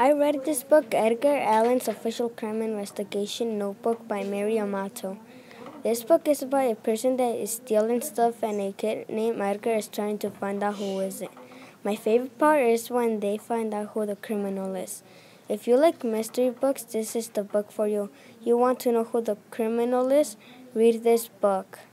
I read this book, Edgar Allan's Official Crime Investigation Notebook by Mary Amato. This book is about a person that is stealing stuff and a kid named Edgar is trying to find out who is it. My favorite part is when they find out who the criminal is. If you like mystery books, this is the book for you. You want to know who the criminal is? Read this book.